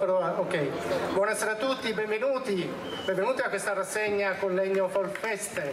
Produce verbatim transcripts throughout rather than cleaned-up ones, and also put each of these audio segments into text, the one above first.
prova, ok. Buonasera a tutti, benvenuti, benvenuti a questa rassegna con Legno Folk Feste,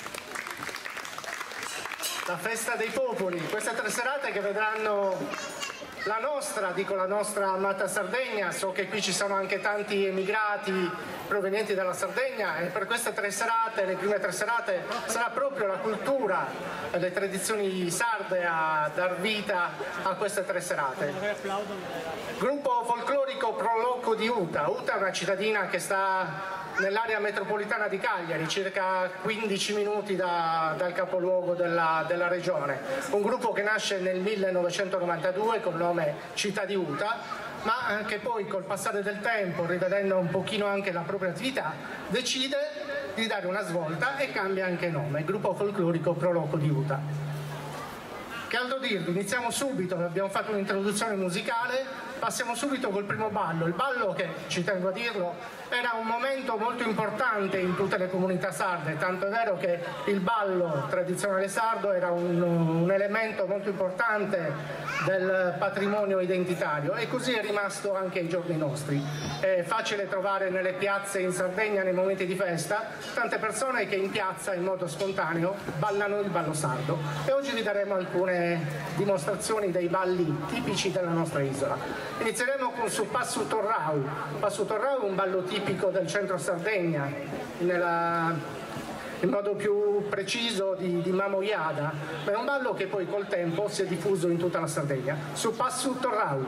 la festa dei popoli. Queste tre serate che vedranno la nostra, dico la nostra amata Sardegna. So che qui ci sono anche tanti emigrati provenienti dalla Sardegna, e per queste tre serate, le prime tre serate, sarà proprio la cultura e le tradizioni sarde a dar vita a queste tre serate. Gruppo folclorico Proloco di Uta. Uta è una cittadina che sta nell'area metropolitana di Cagliari, circa quindici minuti da, dal capoluogo della, della regione. Un gruppo che nasce nel millenovecentonovantadue col nome Città di Uta, ma che poi col passare del tempo, rivedendo un pochino anche la propria attività, decide di dare una svolta e cambia anche nome, Gruppo folclorico Proloco di Uta. Che altro dirvi? Iniziamo subito, abbiamo fatto un'introduzione musicale, passiamo subito col primo ballo. Il ballo, che ci tengo a dirlo, era un momento molto importante in tutte le comunità sarde, tanto è vero che il ballo tradizionale sardo era un, un elemento molto importante del patrimonio identitario, e così è rimasto anche ai giorni nostri. È facile trovare nelle piazze in Sardegna, nei momenti di festa, tante persone che in piazza in modo spontaneo ballano il ballo sardo, e oggi vi daremo alcune dimostrazioni dei balli tipici della nostra isola. Inizieremo con su Passu Torrau. Passu Torrau è un ballo tipico del centro Sardegna, nella, in modo più preciso di, di Mamoiada, ma è un ballo che poi col tempo si è diffuso in tutta la Sardegna. Su Passu Torrau.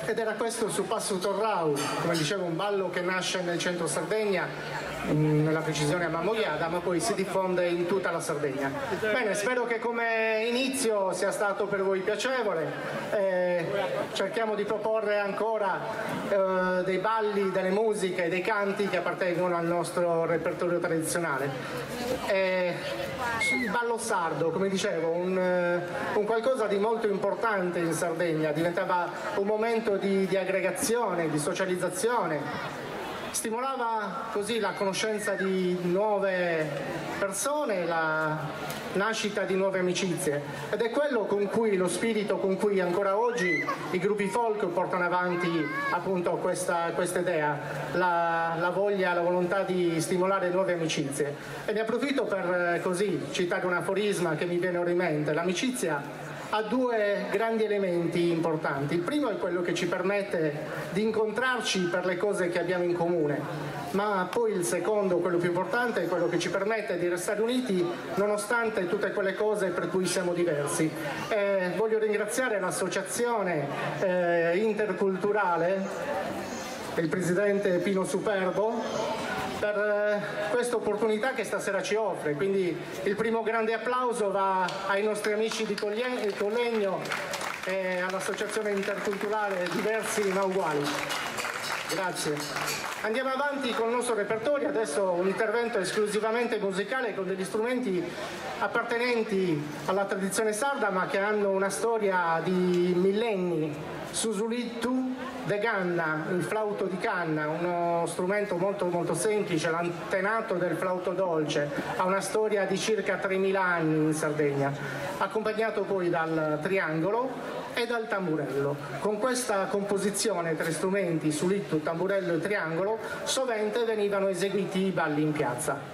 ed era questo su Passo Torrau, come dicevo un ballo che nasce nel centro Sardegna, nella precisione a Mamoiada, ma poi si diffonde in tutta la Sardegna. Bene, spero che come inizio sia stato per voi piacevole, eh, cerchiamo di proporre ancora eh, dei balli, delle musiche, dei canti che appartengono al nostro repertorio tradizionale. Eh, il ballo sardo, come dicevo, un, un qualcosa di molto importante in Sardegna, diventava un momento di, di aggregazione, di socializzazione, stimolava così la conoscenza di nuove persone, la nascita di nuove amicizie, ed è quello con cui, lo spirito con cui ancora oggi i gruppi folk portano avanti appunto questa, questa idea, la, la voglia, la volontà di stimolare nuove amicizie. E ne approfitto per così citare un aforisma che mi viene ora in mente: l'amicizia ha due grandi elementi importanti. Il primo è quello che ci permette di incontrarci per le cose che abbiamo in comune, ma poi il secondo, quello più importante, è quello che ci permette di restare uniti nonostante tutte quelle cose per cui siamo diversi. Eh, voglio ringraziare l'associazione eh, interculturale, il presidente Pino Superbo, per questa opportunità che stasera ci offre. Quindi il primo grande applauso va ai nostri amici di Collegno e all'associazione interculturale Diversi ma Uguali. Grazie. Andiamo avanti con il nostro repertorio, adesso un intervento esclusivamente musicale con degli strumenti appartenenti alla tradizione sarda ma che hanno una storia di millenni. Susulittu de Ganna, il flauto di canna, uno strumento molto molto semplice, l'antenato del flauto dolce, ha una storia di circa tremila anni in Sardegna, accompagnato poi dal triangolo e dal tamburello. Con questa composizione, tre strumenti, susulittu, tamburello e triangolo, sovente venivano eseguiti i balli in piazza.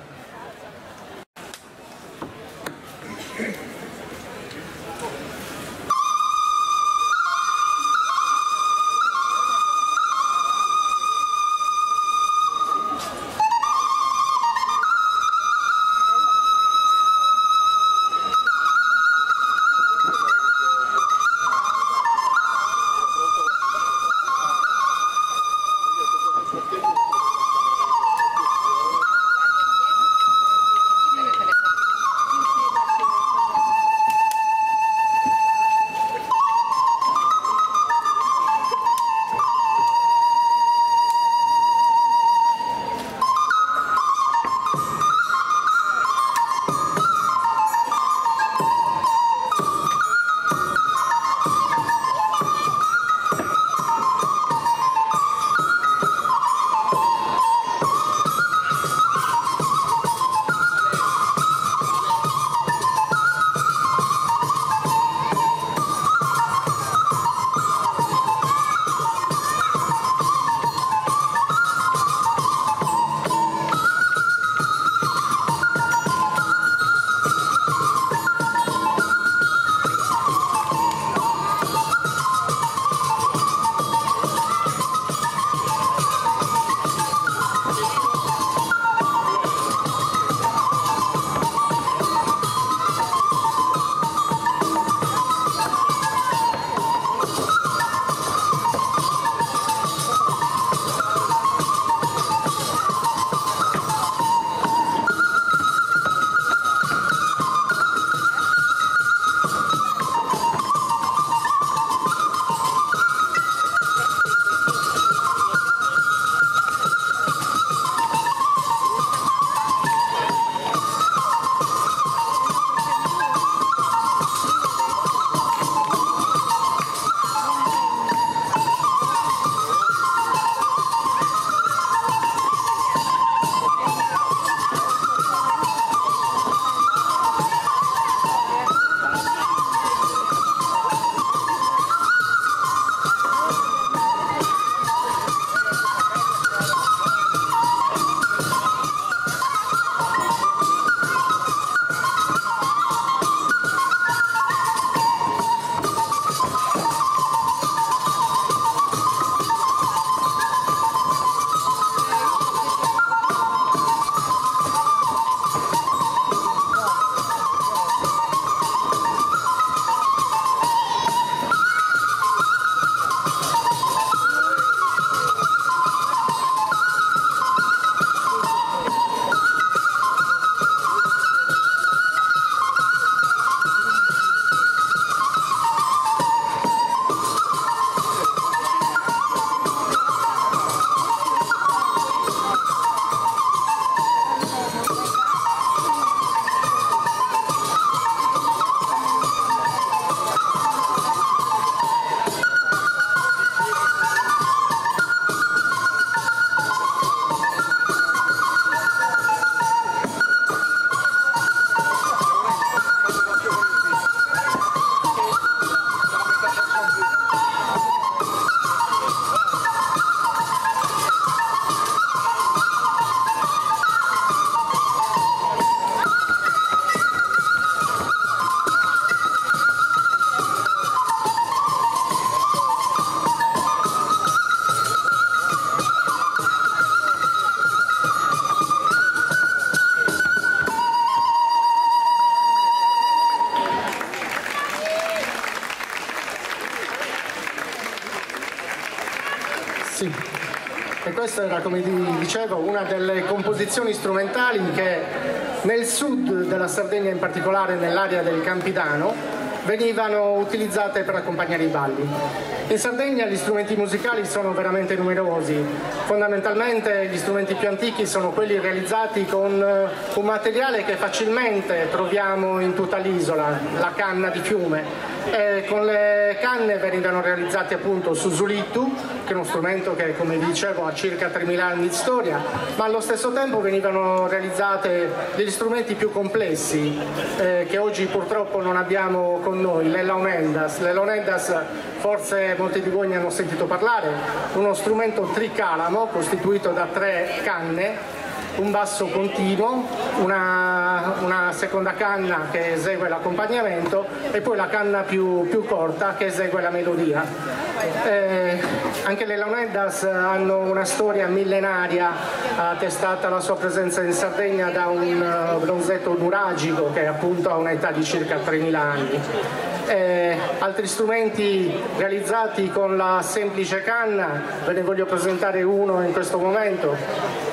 Sì, e questa era, come dicevo, una delle composizioni strumentali che nel sud della Sardegna, in particolare nell'area del Campidano, venivano utilizzate per accompagnare i balli. In Sardegna gli strumenti musicali sono veramente numerosi, fondamentalmente gli strumenti più antichi sono quelli realizzati con un materiale che facilmente troviamo in tutta l'isola, la canna di fiume. E con le canne venivano realizzati appunto susulittu, che è uno strumento che, come vi dicevo, ha circa tremila anni di storia, ma allo stesso tempo venivano realizzate degli strumenti più complessi eh, che oggi purtroppo non abbiamo con noi, le launendas. Le launendas, forse molti di voi ne hanno sentito parlare, uno strumento tricalamo costituito da tre canne, un basso continuo, una, una seconda canna che esegue l'accompagnamento e poi la canna più, più corta che esegue la melodia. Eh, anche le launendas hanno una storia millenaria, attestata la sua presenza in Sardegna da un bronzetto nuragico che appunto ha un'età di circa tremila anni. Eh, altri strumenti realizzati con la semplice canna, ve ne voglio presentare uno in questo momento.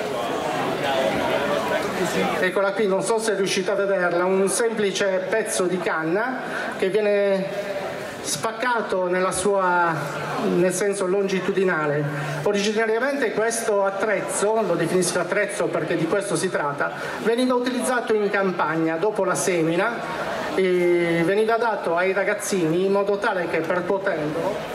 Eccola qui, non so se riuscite a vederla, un semplice pezzo di canna che viene spaccato nella sua, nel senso longitudinale. Originariamente questo attrezzo, lo definisco attrezzo perché di questo si tratta, veniva utilizzato in campagna dopo la semina e veniva dato ai ragazzini in modo tale che percuotendolo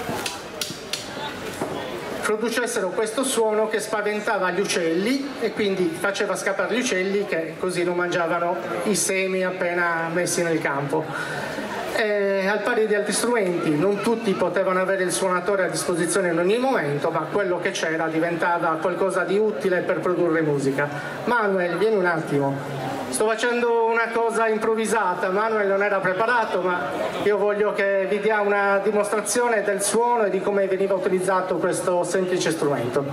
producessero questo suono che spaventava gli uccelli e quindi faceva scappare gli uccelli che così non mangiavano i semi appena messi nel campo. E al pari di altri strumenti, non tutti potevano avere il suonatore a disposizione in ogni momento, ma quello che c'era diventava qualcosa di utile per produrre musica. Manuel, vieni un attimo. Sto facendo una cosa improvvisata, Manuel non era preparato, ma io voglio che vi dia una dimostrazione del suono e di come veniva utilizzato questo semplice strumento.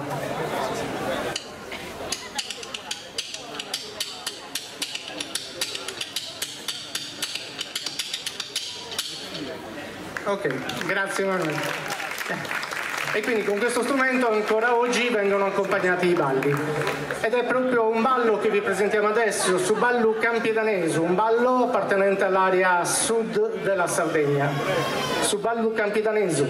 Ok, grazie Manuel. E quindi con questo strumento ancora oggi vengono accompagnati i balli. Ed è proprio un ballo che vi presentiamo adesso, su ballo campiedanesu, un ballo appartenente all'area sud della Sardegna. Su ballo campiedanesu.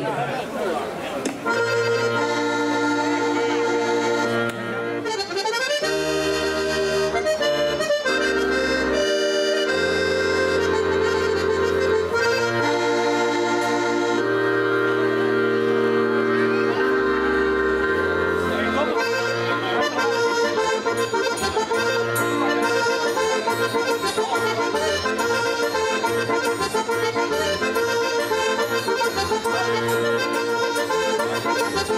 Thank you.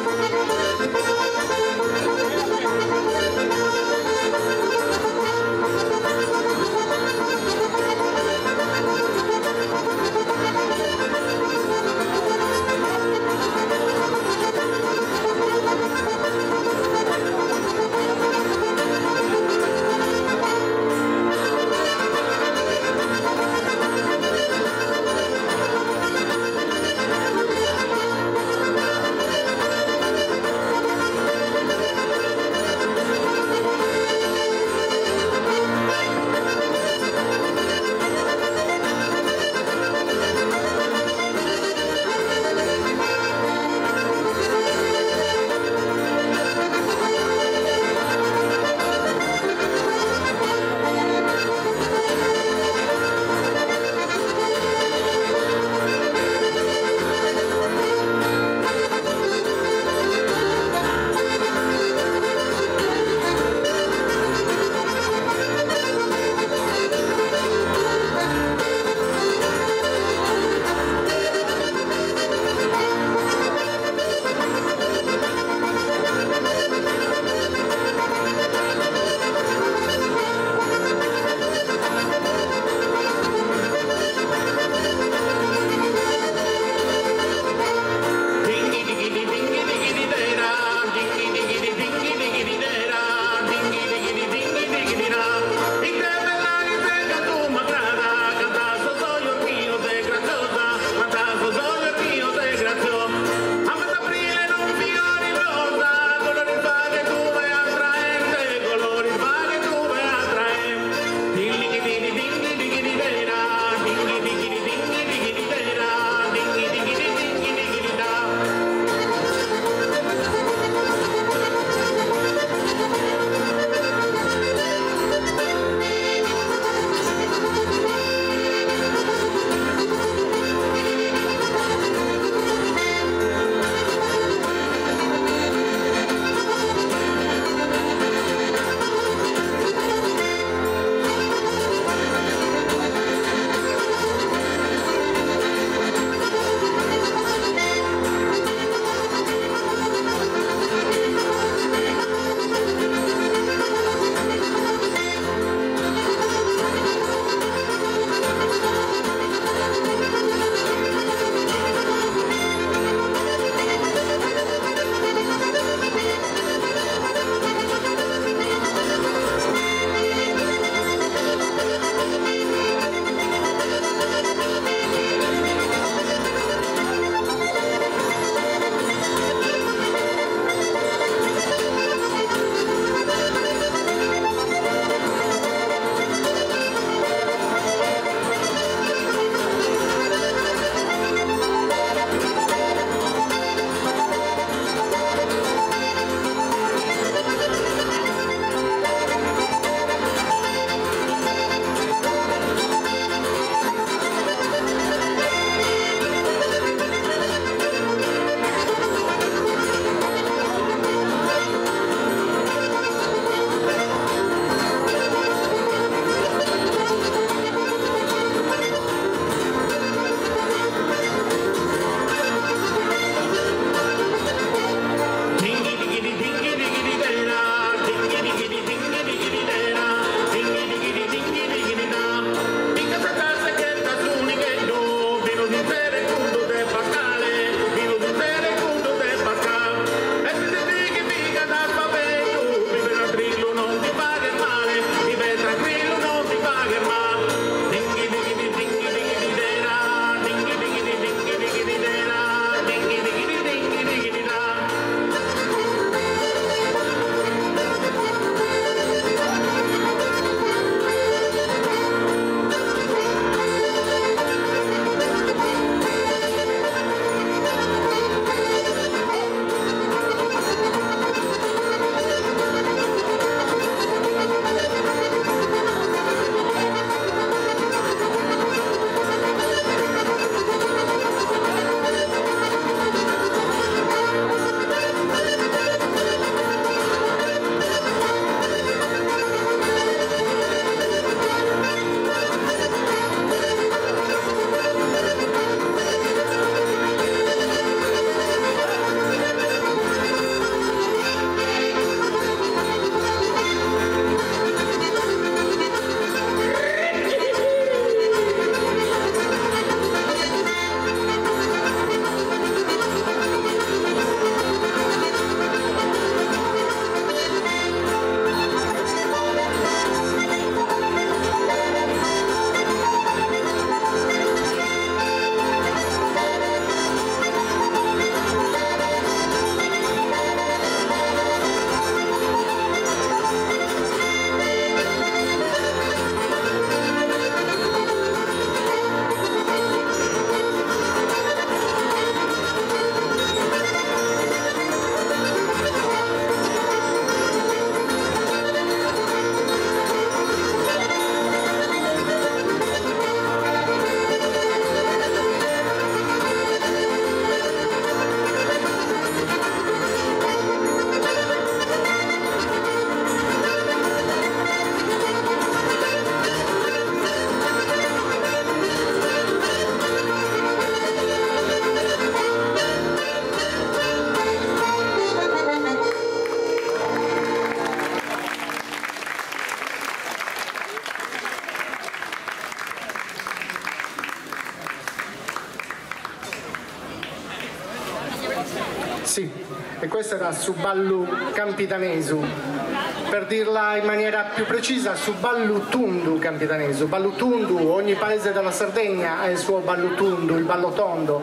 questo era su Ballu Campitanesu, per dirla in maniera più precisa su Ballutundu Campitanesu. Ballutundu, ogni paese della Sardegna ha il suo Ballutundu, il ballo tondo,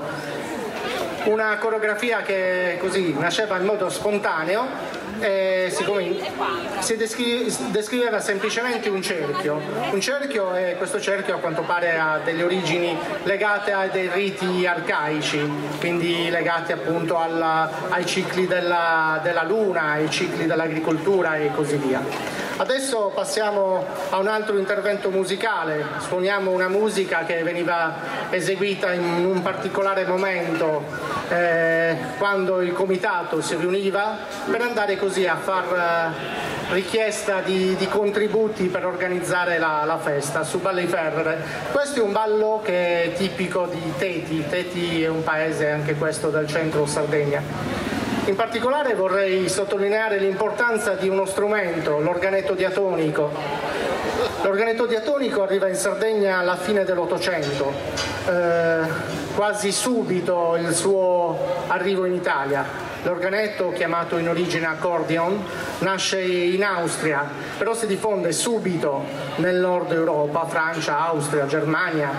una coreografia che così nasceva in modo spontaneo. E siccome si descri- descriveva semplicemente un cerchio, un cerchio e questo cerchio a quanto pare ha delle origini legate a dei riti arcaici, quindi legati appunto alla, ai cicli della, della luna, ai cicli dell'agricoltura e così via. Adesso passiamo a un altro intervento musicale, suoniamo una musica che veniva eseguita in un particolare momento eh, quando il comitato si riuniva per andare così a far eh, richiesta di, di contributi per organizzare la, la festa su Balliferrere. Questo è un ballo che è tipico di Teti, Teti è un paese anche questo del centro Sardegna. In particolare vorrei sottolineare l'importanza di uno strumento, l'organetto diatonico. L'organetto diatonico arriva in Sardegna alla fine dell'Ottocento, eh, quasi subito il suo arrivo in Italia. L'organetto, chiamato in origine accordion, nasce in Austria, però si diffonde subito nel nord Europa, Francia, Austria, Germania,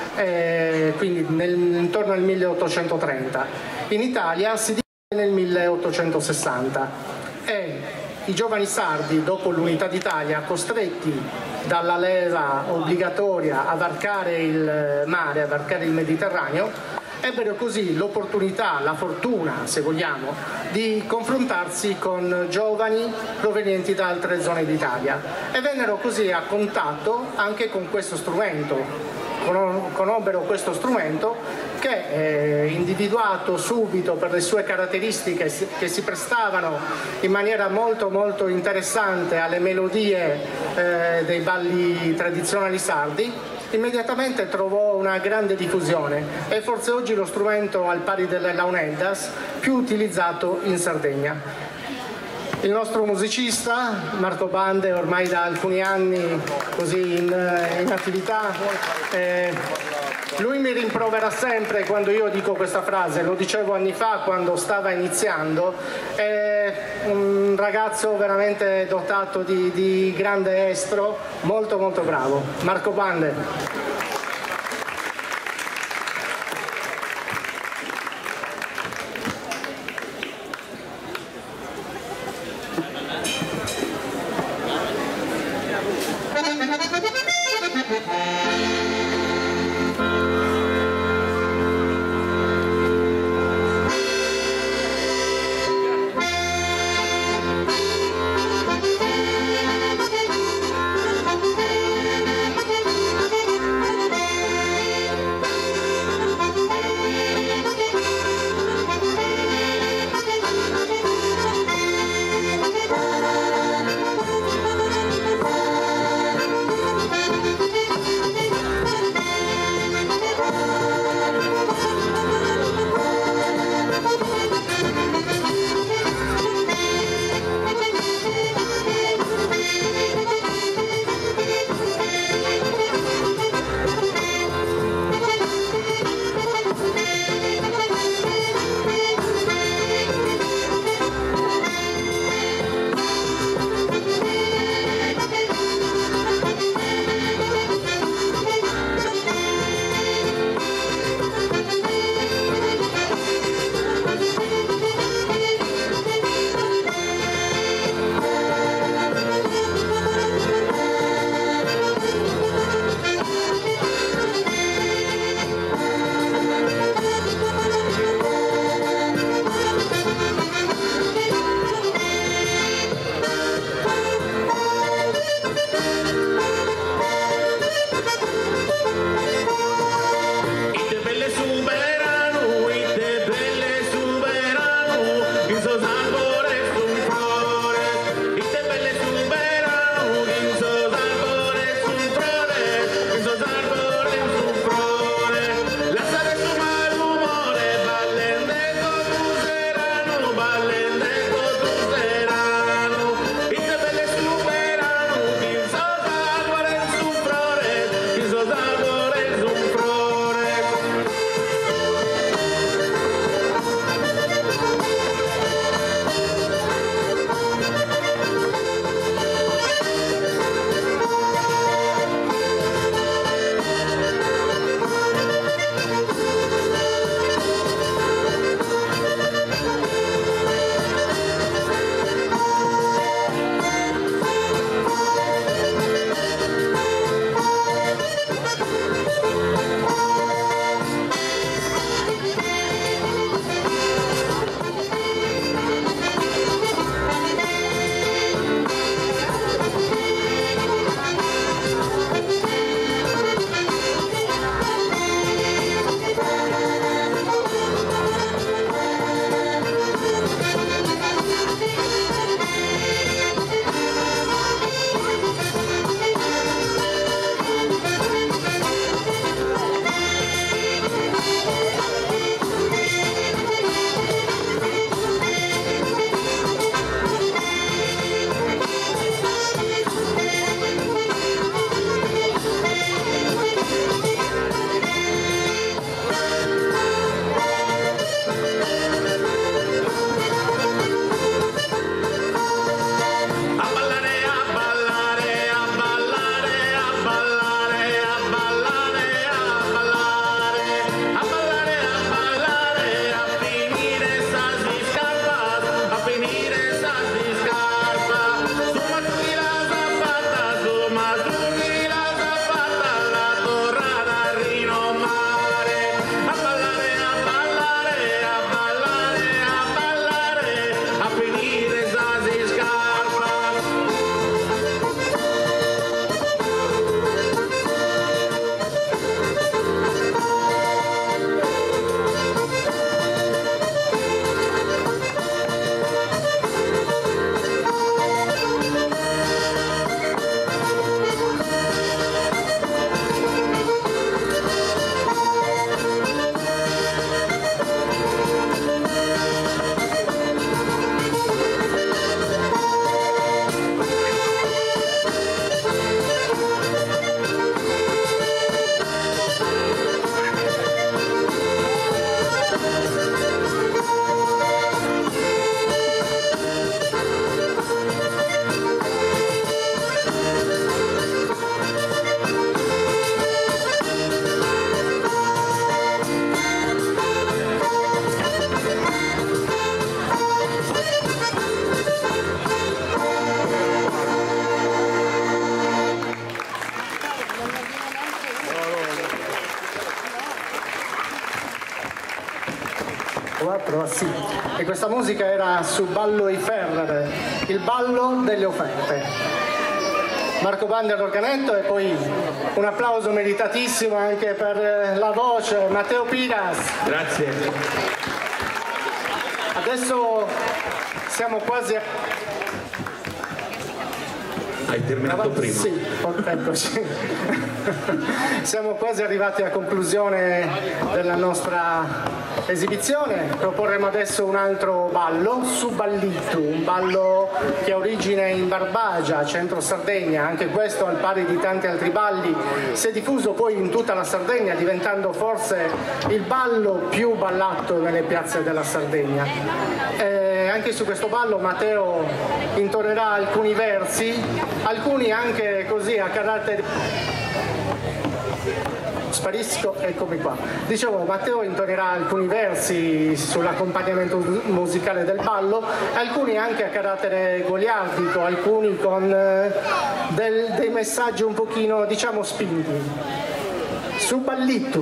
eh, quindi nel, intorno al milleottocentotrenta. In Italia si diffonde nel milleottocentosessanta e i giovani sardi, dopo l'unità d'Italia, costretti dalla leva obbligatoria a varcare il mare, a varcare il Mediterraneo, ebbero così l'opportunità, la fortuna, se vogliamo, di confrontarsi con giovani provenienti da altre zone d'Italia e vennero così a contatto anche con questo strumento. Conobbero questo strumento che, eh, individuato subito per le sue caratteristiche che si prestavano in maniera molto molto interessante alle melodie eh, dei balli tradizionali sardi, immediatamente trovò una grande diffusione e forse oggi lo strumento, al pari delle launeddas, più utilizzato in Sardegna. Il nostro musicista Marco Bande, ormai da alcuni anni così in, in attività, eh, lui mi rimprovera sempre quando io dico questa frase, lo dicevo anni fa quando stava iniziando, è un ragazzo veramente dotato di, di grande estro, molto molto bravo. Marco Bande. musica era su Ballo i Ferrere, il ballo delle offerte. Marco Bandi all'organetto e poi un applauso meritatissimo anche per la voce, Matteo Pinas. Grazie. Adesso siamo quasi a... Hai terminato prima? Sì, eccoci. Siamo quasi arrivati a conclusione della nostra esibizione. Proporremo adesso un altro ballo, Su Ballitu, un ballo che ha origine in Barbagia, centro Sardegna. Anche questo, al pari di tanti altri balli, si è diffuso poi in tutta la Sardegna, diventando forse il ballo più ballato nelle piazze della Sardegna. E anche su questo ballo Matteo intonerà alcuni versi, alcuni anche così a carattere... Sparisco, eccomi qua. Dicevo, Matteo intonerà alcuni versi sull'accompagnamento musicale del ballo, alcuni anche a carattere goliardico, alcuni con eh, del, dei messaggi un pochino, diciamo, spinti. Su Ballitu.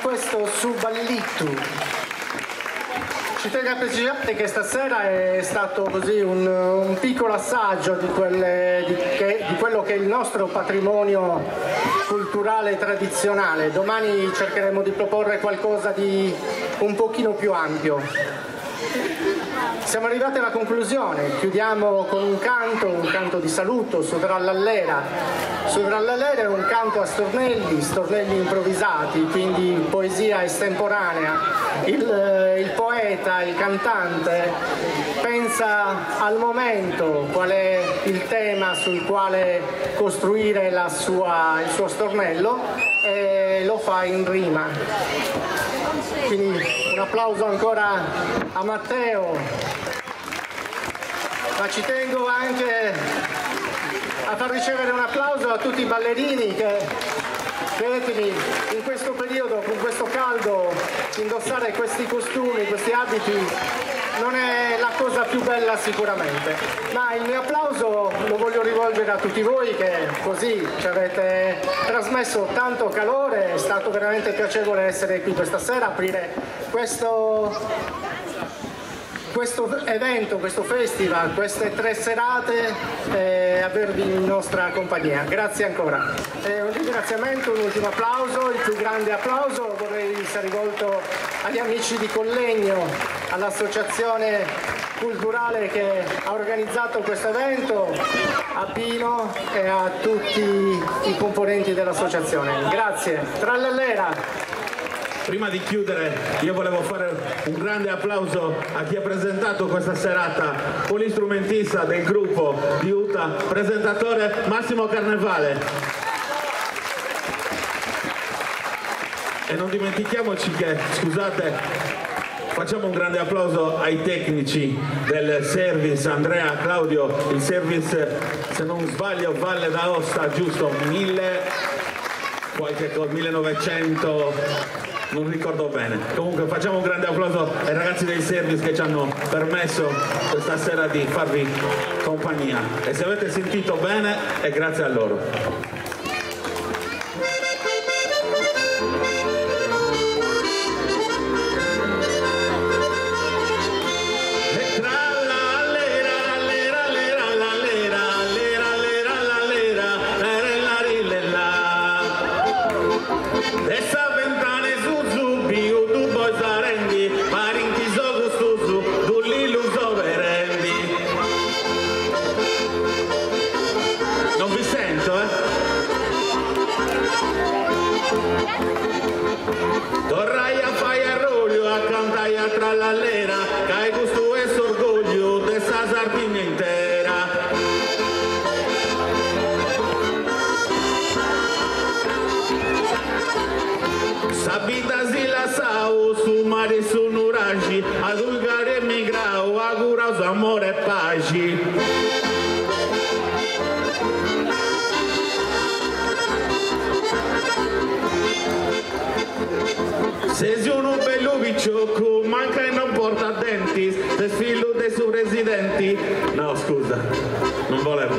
questo Suballittu. Ci tengo a precisare che stasera è stato così un, un piccolo assaggio di, quelle, di, che, di quello che è il nostro patrimonio culturale tradizionale. Domani cercheremo di proporre qualcosa di un pochino più ampio. Siamo arrivati alla conclusione, chiudiamo con un canto, un canto di saluto su Trallallera. Su Trallallera è un canto a stornelli, stornelli improvvisati, quindi poesia estemporanea. Il, il poeta, il cantante pensa al momento qual è il tema sul quale costruire la sua, il suo stornello e lo fa in rima. Quindi un applauso ancora a Matteo, ma ci tengo anche a far ricevere un applauso a tutti i ballerini che, credetemi, in questo periodo, con questo caldo, indossare questi costumi, questi abiti non è la cosa più bella sicuramente, ma il mio applauso lo voglio rivolgere a tutti voi che così ci avete trasmesso tanto calore. È stato veramente piacevole essere qui questa sera, aprire questo questo evento, questo festival, queste tre serate e avervi in nostra compagnia. Grazie ancora. E un ringraziamento, un ultimo applauso, il più grande applauso vorrei sia rivolto agli amici di Collegno, all'associazione culturale che ha organizzato questo evento, a Pino e a tutti i componenti dell'associazione. Grazie. Trallallera. Prima di chiudere io volevo fare un grande applauso a chi ha presentato questa serata, polistrumentista del gruppo di Uta, presentatore Massimo Carnevale. E non dimentichiamoci che, scusate, facciamo un grande applauso ai tecnici del service, Andrea, Claudio, il service, se non sbaglio, Valle d'Aosta, giusto? Mille, qualche cosa, millenovecento... non ricordo bene. Comunque facciamo un grande applauso ai ragazzi del service che ci hanno permesso questa sera di farvi compagnia e se avete sentito bene è grazie a loro. Torrai a fare a roglio a cantare a Trallallera, che questo è orgoglio di questa Sardegna intera. Sabita si la sau su mare su nuragi, ad ulgare migrau, augura su amore e pace. Se si uno bello picciocco manca e non porta denti, se figlio dei suoi residenti, no scusa, non volevo.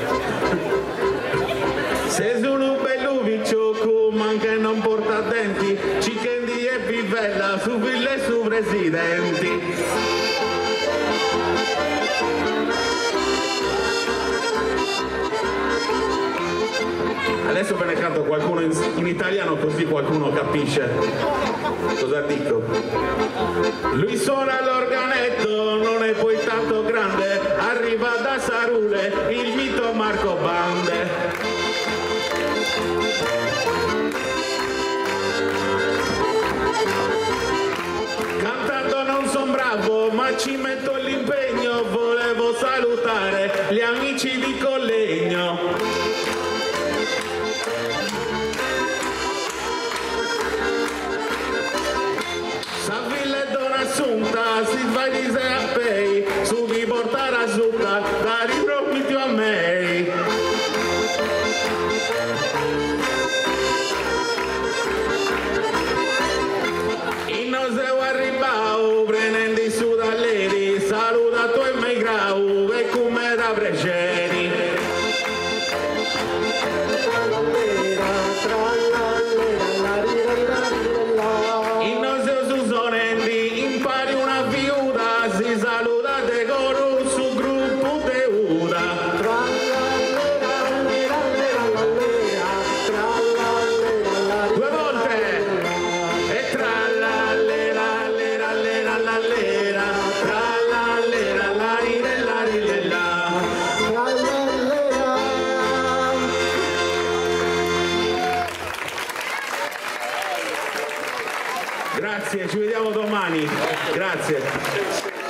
Se si uno bello picciocco manca e non porta denti, cicchendi e vivella su figlio e su residenti. Adesso ve ne canto qualcuno in, in italiano così qualcuno capisce cosa dico. Lui suona l'organetto, non è poi tanto grande, arriva da Sarule, il mito Marco Bande. Cantando non son bravo, ma ci metto l'impegno, volevo salutare gli amici di Collegno. Si sbagli se a pei, su di portare a zucca, da riprometto a me. In noseu arribau, prenendi su dall'eri, saluta tu e me grau, e come da preceri. Trallallera, trallallera, la domani. Grazie.